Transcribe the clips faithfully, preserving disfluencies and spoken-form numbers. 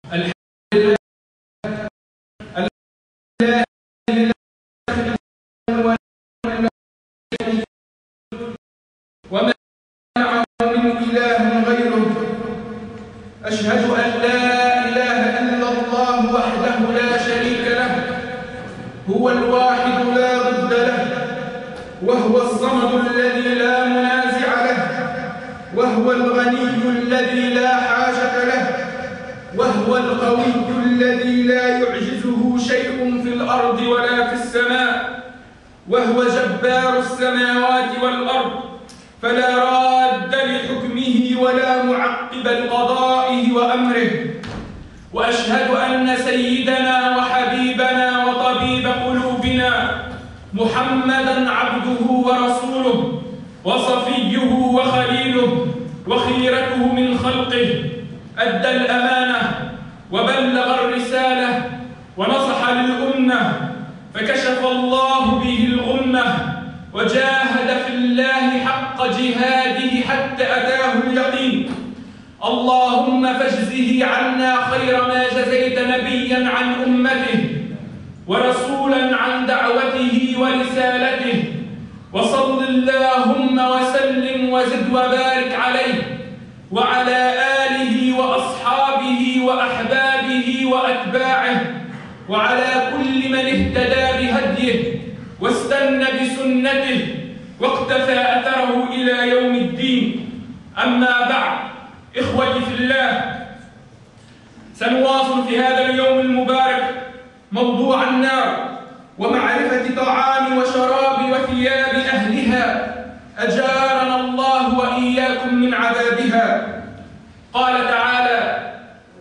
الحمد لله وما معه من إله غيره. أشهد أن لا إله إلا الله وحده لا شريك له، هو الواحد لا ضد له، وهو الصمد الذي لا منازع له، وهو الغني الذي لا حاجة له، وهو القوي الذي لا يعجزه شيء في الأرض ولا في السماء، وهو جبار السماوات والأرض، فلا راد لحكمه ولا معقب لقضائه وأمره. وأشهد أن سيدنا وحبيبنا وطبيب قلوبنا محمدًا عبده ورسوله وصفيه وخليله وخيرته من خلقه، أدى الأمانة وبلغ الرسالة ونصح للأمة، فكشف الله به الغمة، وجاهد في الله حق جهاده حتى أتاه اليقين. اللهم فاجزه عنا خير ما جزيت نبيا عن أمته ورسولا عن دعوته ورسالته، وصل اللهم وسلم وزد وبارك عليه وعلى آله وأصحابه وأحبابه وأتباعه وعلى كل من اهتدى بهديه واستنى بسنته واقتفى أثره إلى يوم الدين. أما بعد، إخوتي في الله، سنواصل في هذا اليوم المبارك موضوع النار ومعرفة طعام وشراب وثياب أهلها، أجارنا الله وإياكم من عذابها. قال تعالى: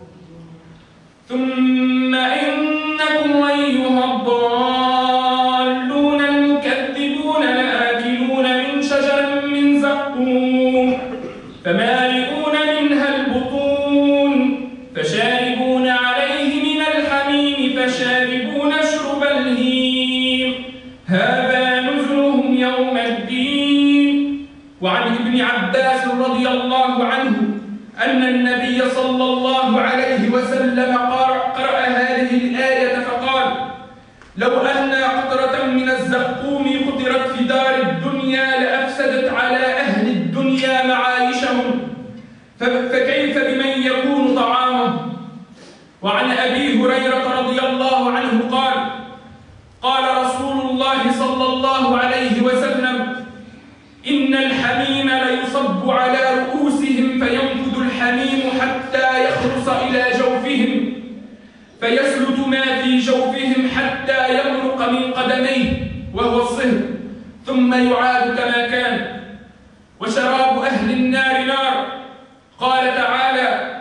ثم إنكم أيها الضالون المكذبون لآكلون من شجر من زقوم فمالئون منها البطون فشاربون عليه من الحميم فشاربون شرب الهيم هذا نزلهم يوم الدين. وعن ابن عباس رضي الله عنه أن النبي صلى الله عليه وسلم قرأ هذه الآية فقال: لو أن قطرة من الزقوم قطرت في دار الدنيا لأفسدت على أهل الدنيا معايشهم، فكيف بمن يكون طعامه؟ وعن أبي هريرة رضي الله عنه قال: قال رسول الله صلى الله عليه وسلم: إن الحميم ليصب على رؤوسهم فينفذ الحميم حتى يخلص إلى جوفهم فيسلت ما في جوفهم حتى يمرق من قدميه وهو الصهر ثم يعاد كما كان. وشراب أهل النار نار. قال تعالى: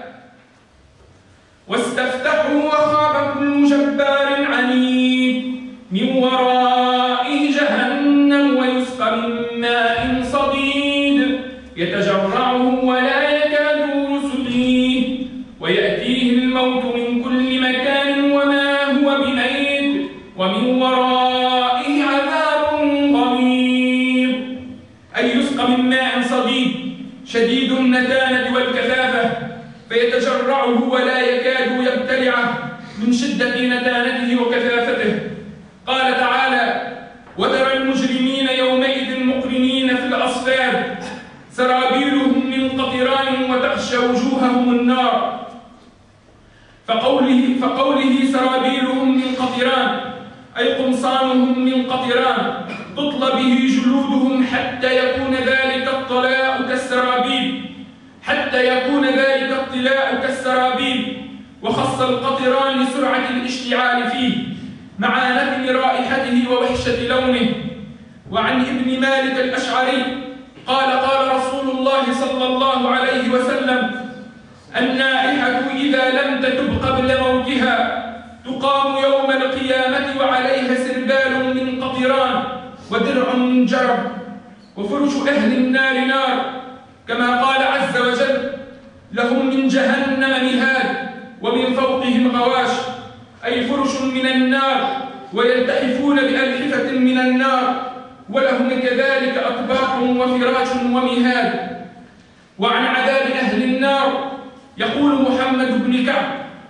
واستفتحوا وخاب كل جبار عنيد من ورائه جهنم ويسقى من ماء صديد يتجرعه ولا يكاد يصليه ويأتيه الموت من كل مكان وما هو بميت ومن ورائه عذاب غليظ. أي يسقى من ماء صديد شديد النتانة والكثافة فيتجرعه ولا يكاد يبتلعه من شدة نتانته وكثافته. قال تعالى: وترى المجرمين يومئذ مقرنين في الأصفاد سرابيلهم من قطران وتغشى وجوههم النار. فقوله, فقوله سرابيلهم من قطران أي قمصانهم من قطران تطلى به جلودهم حتى يكون ذلك الطلاء كالسرابيل حتى يكون ذلك الطلاء كالسرابيل وخص القطران لسرعة الاشتعال فيه مع نتن رائحته ووحشة لونه. وعن ابن مالك الأشعري قال: قال رسول الله صلى الله عليه وسلم: النائحة إذا لم تتب قبل موتها تقام يوم القيامة وعليها سربال من قطران ودرع من جرب وفرش أهل النار نار، كما قال عز وجل: لهم من جهنم مهاد ومن فوقهم غواش، أي فرش من النار ويلتحفون بألحفة من النار ولهم كذلك أطباق وفراش ومهاد. وعن عذاب أهل النار يقول محمد بن كعب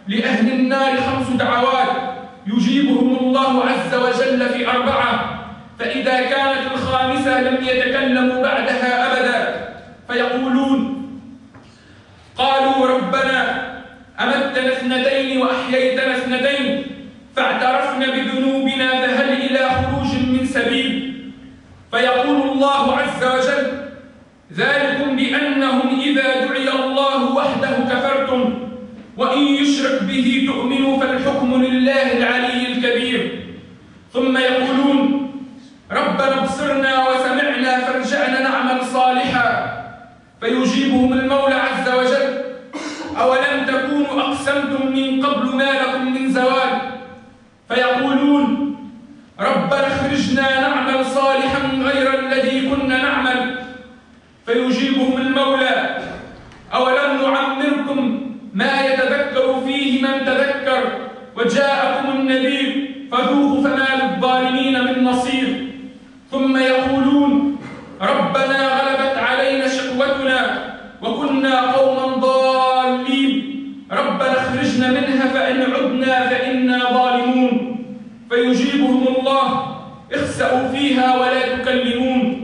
لأهل النار خمس دعوات يجيبهم الله عز وجل في أربعة، فإذا كانت الخامسة لم يتكلموا بعدها أبدا، فيقولون: قالوا ربنا أمتنا اثنتين وأحييتنا اثنتين فاعترفنا بذنوبنا فهل إلى خروج من سبيل؟ فيقول الله عز وجل: ذلكم بأنهم إذا دعي الله وحده كفرتم وإن يشرك به تؤمنوا فالحكم لله العلي الكبير. ثم يقولون: ربنا ابصرنا وسمعنا فارجعنا نعمل صالحا، فيجيبهم المولى عز وجل: أولم تكونوا أقسمتم من قبل ما لكم من زوال؟ فيقولون: ربنا اخرجنا نعمل صالحا غير الذي كنا نعمل. فيجيبهم المولى: أولم نعمركم ما يتذكر فيه من تذكر وجاءكم النذير فذوقوا فما للظالمين من نصير. ثم يقولون: ربنا غلبت علينا شقوتنا وكنا قوما ضالين، ربنا اخرجنا منها فإن عدنا فإنا ظالمون. فيجيبهم الله: اخسأوا فيها ولا تكلمون.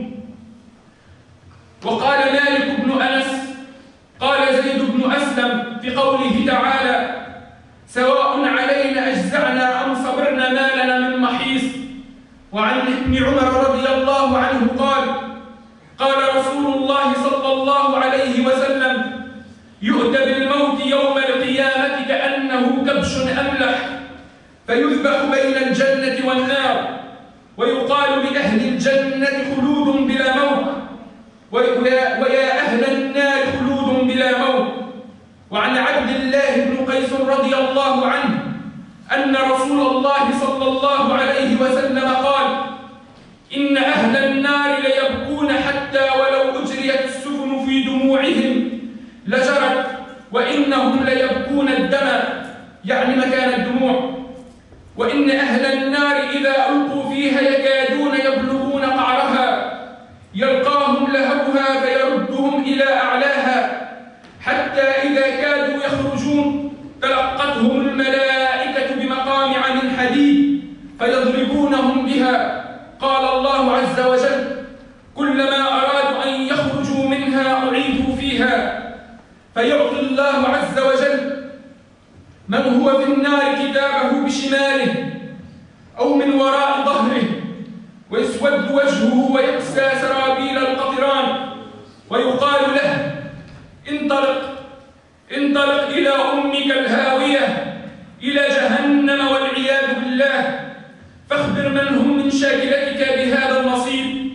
وقال مالك بن أنس: قال زيد بن أسلم في قوله تعالى: سواء علينا أجزعنا أم صبرنا ما لنا من محيص. وعن ابن عمر رضي الله عنه قال: قال رسول الله صلى الله عليه وسلم: يؤتى بالموت يوم القيامة كأنه كبش أملح، فيذبح بين الجنة والنار، ويقال لأهل الجنة خلود بلا موت، ويا أهل النار خلود بلا موت. وعن عبد الله بن قيس رضي الله عنه أن رسول الله صلى الله عليه وسلم قال: إن أهل النار ليبكون حتى ولو أجريت السفن في دموعهم لجرت، وإنهم ليبكون الدم، يعني مكان الدموع. وإن أهل النار إذا ألقوا فيها يكادون يبلغون قعرها، يلقاهم لهبها فيردهم إلى أعلاها، حتى إذا كادوا يخرجون تلقتهم الملائكة بمقامع من حديد فيضربونهم بها. قال الله عز وجل: كلما أرادوا أن يخرجوا منها أعيدوا فيها. فيعطي الله عز وجل من هو في النار كتابه بشماله أو من وراء ظهره، ويسود وجهه ويكسى سرابيل القطران، ويقال له: انطلق انطلق إلى أمك الهاوية، إلى جهنم والعياذ بالله، فاخبر من هم من شاكلتك بهذا النصيب.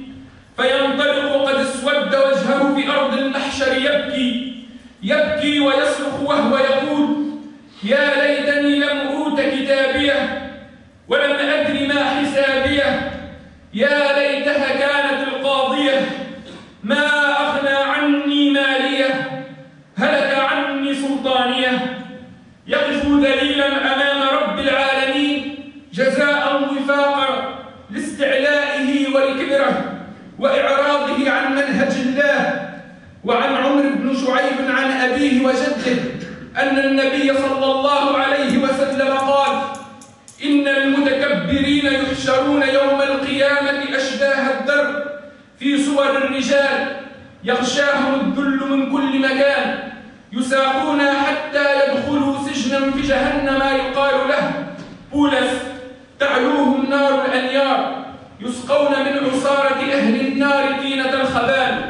فينطلق قد اسود وجهه في أرض المحشر يبكي يبكي ويصرخ وهو يقول: يا ليتني لم أوت كتابيه ولم أدر ما حسابيه، يا ليتها كانت القاضية، ما أغنى عني ماليه، هلك عني سلطانيه. يقف ذليلا أمام رب العالمين جزاء وفاقا لاستعلائه والكبرة وإعراضه عن منهج الله. وعن عمرو بن شعيب عن أبيه وجده أن النبي صلى الله عليه وسلم قال: إن المتكبرين يحشرون يوم القيامة أشباه الدر في صور الرجال، يغشاهم الذل من كل مكان، يساقون حتى يدخلوا سجنا في جهنم يقال له بولس، تعلوهم نار الأنيار، يسقون من عصارة أهل النار طينة الخبال.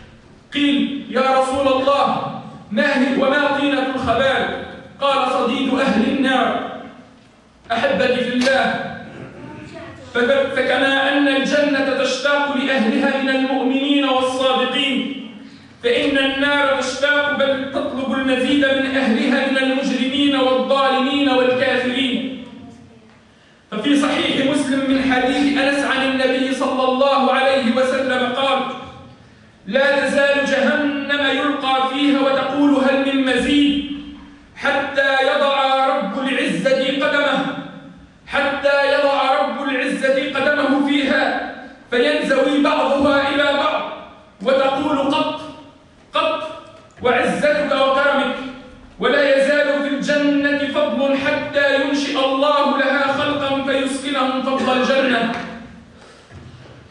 قيل: يا رسول الله، ما هي وما طينة الخبال؟ قال: صديد أهل النار. أحبتي في الله، فكما أن الجنة تشتاق لأهلها من المؤمنين والصادقين، فإن النار تشتاق بل تطلب المزيد من أهلها من المجرمين والظالمين والكافرين. ففي صحيح مسلم من حديث أنس عن النبي صلى الله عليه وسلم قال: لا تزال جهنم يلقى فيها وتقول هل من مزيد، حتى يضع رب العزة قدمه حتى يضع رب العزة قدمه فيها فينزوي بعضها إلى بعض وتقول قط قط وعزتك وكرمك، ولا يزال في الجنة فضل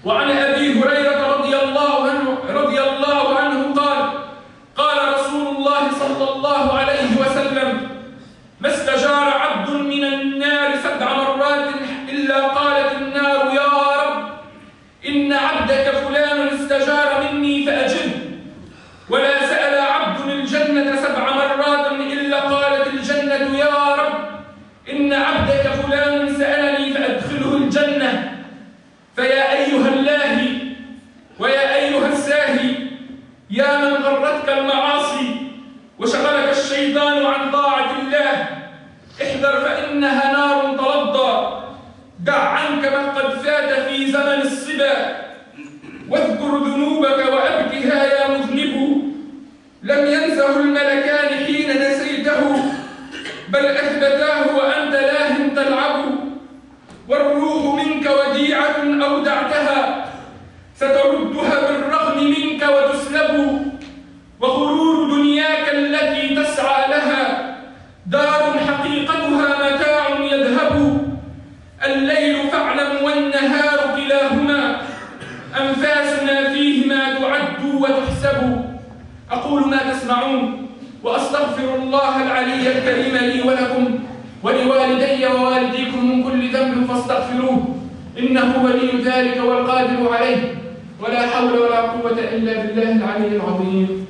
وعن أبي هريرة رضي الله عنه رضي الله عنه قال قال رسول الله صلى الله عليه وسلم: ما استجار عبد من النار سبع مرات إلا قالت النار: يا رب إن عبدك فلان استجار مني فأجب. ولا سأل عبد الجنة سبع مرات إلا قالت الجنة: يا رب إن عبدك فلان سألني فأدخله الجنة. فيا أيها اللاهي ويا أيها الساهي، يا من غرتك المعاصي وشغلك الشيطان عن طاعة الله، احذر فإنها نار تلظى. دع عنك ما قد فات في زمن الصبا، واذكر ذنوبك وأبكها يا مذنب. لم ينسه الملكان حين نسيته، بل أثبتاه وأنت لاه تلعب. والروح منك وديعة أودعتها، ستردها بالرغم منك وتسلب. وغرور دنياك التي تسعى لها دار حقيقتها متاع يذهب. الليل فاعلم والنهار كلاهما أنفاسنا فيهما تعد وتحسب. أقول ما تسمعون وأستغفر الله العلي الكريم لي ولكم ولوالدي ووالديكم من كل ذنب فاستغفروه، إنه ولي ذلك والقادر عليه، ولا حول ولا قوة إلا بالله العلي العظيم.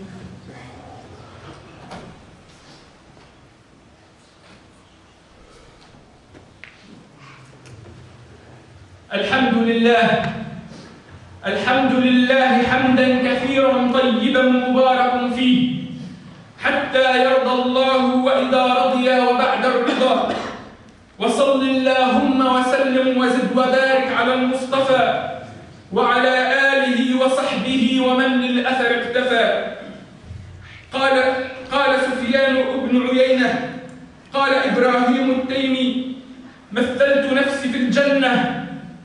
الحمد لله الحمد لله حمدا كثيرا طيبا مباركا فيه حتى يرضى الله وإذا رضي وبعد الرضا. وصل اللهم وسلم وزد وبارك على المصطفى وعلى آله وصحبه ومن للأثر اكتفى. قال قال سفيان بن عيينة قال إبراهيم التيمي: مثلت نفسي في الجنة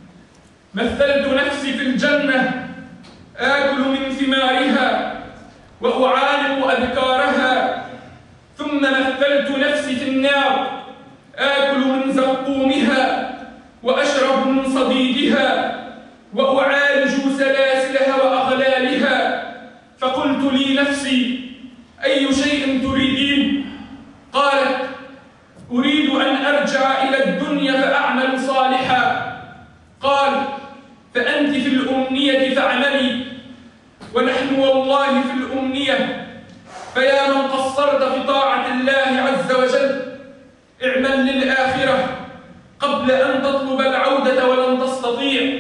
مثلت نفسي في الجنة آكل من ثمارها وأعانق أبكارها، ثم مثلت نفسي في النار آكل من زقومها وأشرب من صديدها وأعالج سلاسلها وأغلالها. فقلت لي نفسي: أي شيء تريدين؟ قالت: أريد أن أرجع إلى الدنيا فأعمل صالحا. قال: فأنت في الأمنية فاعملي، ونحن والله في الأمنية. فيا من قصرت في طاعة الله عز وجل، اعمل للآخرة قبل أن تطلب العودة ولن تستطيع.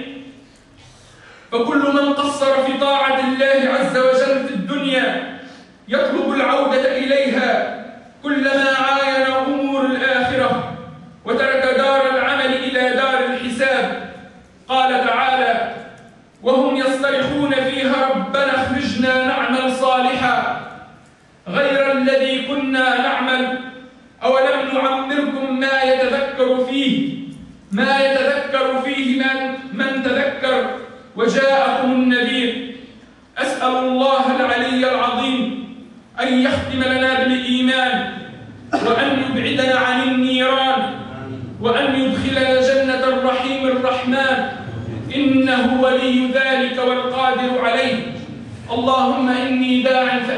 فكل من قصر في طاعة الله عز وجل في الدنيا يطلب العودة إليها كلما عاين أمور الآخرة وترك دار العمل إلى دار الحساب. قال تعالى: وهم يصطرخون فيها ربنا اخرجنا نعمل صالحا غير الذي كنا نعمل أولم نعمركم ما يتذكر فيه ما يتذكر فيه من, من تذكر وجاءكم النذير. أسأل الله العلي العظيم أن يختم لنا بالإيمان، وأن يبعدنا عن النيران، وأن يدخلنا جنة الرحيم الرحمن، إنه ولي ذلك والقادر عليه. اللهم إني داع